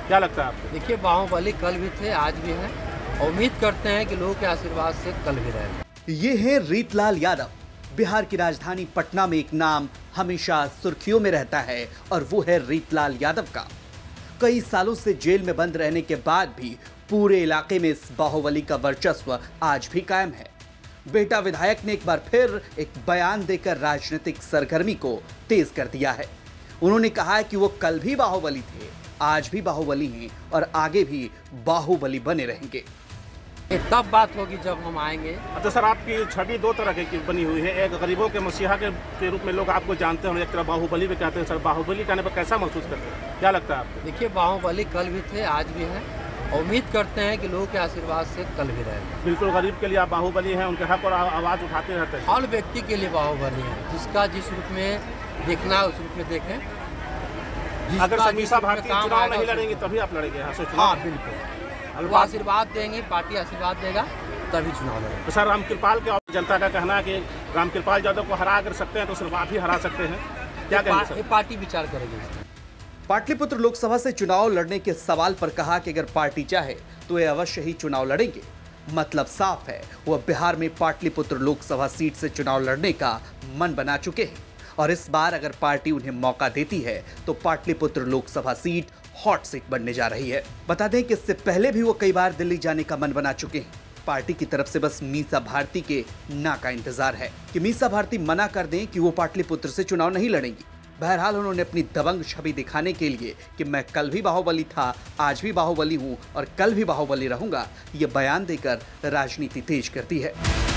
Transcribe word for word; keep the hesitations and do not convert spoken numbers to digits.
क्या लगता है आपको? देखिए, बाहुबली कल भी थे, आज भी हैं और उम्मीद करते हैं कि लोगों के आशीर्वाद से कल भी रहेंगे। ये है रीतलाल यादव। बिहार की राजधानी पटना में एक नाम हमेशा सुर्खियों में रहता है और वो है रीतलाल यादव का। कई सालों से जेल में बंद रहने के बाद भी पूरे इलाके में इस बाहुबली का वर्चस्व आज भी कायम है। बेटा विधायक ने एक बार फिर एक बयान देकर राजनीतिक सरगर्मी को तेज कर दिया है। उन्होंने कहा है कि वो कल भी बाहुबली थे, आज भी बाहुबली हैं और आगे भी बाहुबली बने रहेंगे। ये तब बात होगी जब हम आएंगे। अच्छा सर, आपकी छवि दो तरह की बनी हुई है। एक गरीबों के मसीहा के, के रूप में लोग आपको जानते हैं, एक तरह बाहुबली भी कहते हैं। सर, बाहुबली कहने पर कैसा महसूस करते हैं? क्या लगता है आपको? देखिए, बाहुबली कल भी थे, आज भी हैं और उम्मीद करते हैं कि लोगों के आशीर्वाद से कल भी रहेंगे। बिल्कुल, गरीब के लिए आप बाहुबली हैं, उनके हक और आवाज़ उठाते रहते हैं। हर व्यक्ति के लिए बाहुबली है, जिसका जिस रूप में देखना है उस रूप में देखें। अगर समीसा भारती चुनाव नहीं लड़ेंगे तभी आप लड़ेंगे यहाँ से? हाँ बिल्कुल, वो आशीर्वाद देंगे, पार्टी आशीर्वाद देगा तभी चुनाव लड़ेंगे। तो सर, रामकृपाल के जनता का कहना है कि रामकृपाल यादव को हरा कर सकते हैं तो सिर्फ आप ही हरा सकते हैं। क्या कहेंगे? ये पार्टी विचार करेगी। पाटलिपुत्र लोकसभा से चुनाव लड़ने के सवाल पर कहा कि अगर पार्टी चाहे तो ये अवश्य ही चुनाव लड़ेंगे। मतलब साफ है, वह बिहार में पाटलिपुत्र लोकसभा सीट से चुनाव लड़ने का मन बना चुके हैं और इस बार अगर पार्टी उन्हें मौका देती है तो Pataliputra Lok Sabha seat hot seat बनने जा रही है। बता दें कि इससे पहले भी वो कई बार दिल्ली जाने का मन बना चुके हैं। पार्टी की तरफ से बस मीसा भारती के ना का इंतजार है कि मीसा भारती मना कर दें कि वो पाटलिपुत्र से चुनाव नहीं लड़ेंगी। बहरहाल उन्होंने अपनी दबंग छवि दिखाने के लिए कि मैं कल भी बाहुबली था, आज भी बाहुबली हूं और कल भी बाहुबली रहूंगा, ये बयान देकर राजनीति तेज कर दी है।